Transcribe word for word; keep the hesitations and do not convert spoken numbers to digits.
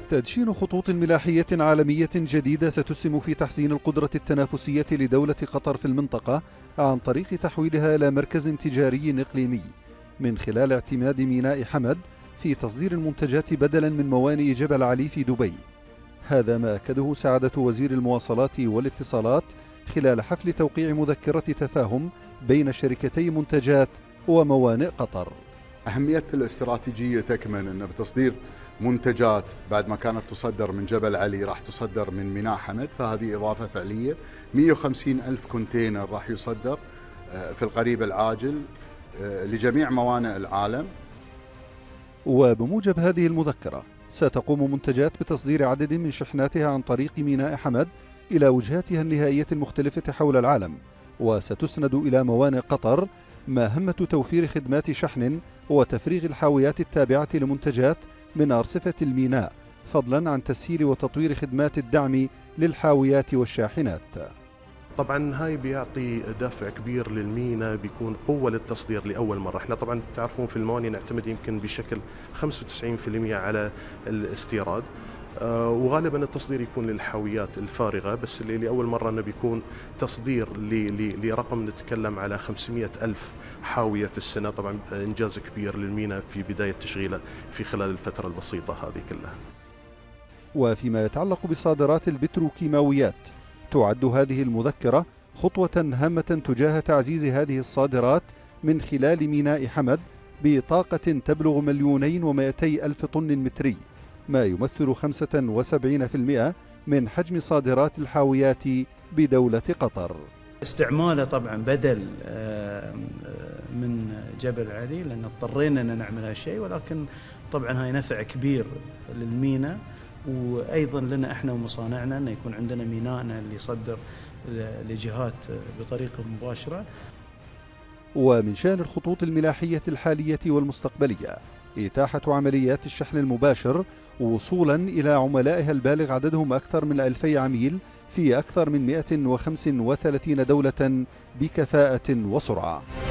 تدشين خطوط ملاحية عالمية جديدة ستسهم في تحسين القدرة التنافسية لدولة قطر في المنطقة عن طريق تحويلها إلى مركز تجاري إقليمي من خلال اعتماد ميناء حمد في تصدير المنتجات بدلا من موانئ جبل علي في دبي. هذا ما أكده سعادة وزير المواصلات والاتصالات خلال حفل توقيع مذكرة تفاهم بين شركتي منتجات وموانئ قطر. أهمية الاستراتيجية تكمن أن بتصدير منتجات بعد ما كانت تصدر من جبل علي راح تصدر من ميناء حمد، فهذه إضافة فعلية. مئة وخمسين ألف كونتينر راح يصدر في القريب العاجل لجميع موانئ العالم. وبموجب هذه المذكرة ستقوم منتجات بتصدير عدد من شحناتها عن طريق ميناء حمد إلى وجهاتها النهائية المختلفة حول العالم، وستسند إلى موانئ قطر مهمة توفير خدمات شحن وتفريغ الحاويات التابعة لمنتجات من أرصفة الميناء، فضلا عن تسهيل وتطوير خدمات الدعم للحاويات والشاحنات. طبعا هاي بيعطي دافع كبير للمينا، بيكون قوة للتصدير لأول مرة. احنا طبعا تعرفون في الموانئ نعتمد يمكن بشكل خمسة وتسعين بالمئة على الاستيراد، آه وغالبا التصدير يكون للحاويات الفارغة، بس اللي لأول مرة انه بيكون تصدير لرقم نتكلم على خمسمئة ألف حاوية في السنة. طبعا إنجاز كبير للمينا في بداية تشغيله في خلال الفترة البسيطة هذه كلها. وفيما يتعلق بصادرات البتروكيماويات، تعد هذه المذكرة خطوة هامة تجاه تعزيز هذه الصادرات من خلال ميناء حمد بطاقة تبلغ مليونين ومائتي ألف طن متري، ما يمثل خمسة وسبعين بالمئة من حجم صادرات الحاويات بدولة قطر. استعماله طبعا بدل من جبل علي لأن اضطرينا أن نعمل هالشيء، ولكن طبعا هاي نفع كبير للمينا، وأيضا لنا إحنا ومصانعنا أن يكون عندنا ميناءنا اللي يصدر لجهات بطريقة مباشرة. ومن شأن الخطوط الملاحية الحالية والمستقبلية إتاحة عمليات الشحن المباشر وصولا إلى عملائها البالغ عددهم أكثر من ألفي عميل في أكثر من مئة وخمسة وثلاثين دولة بكفاءة وسرعة.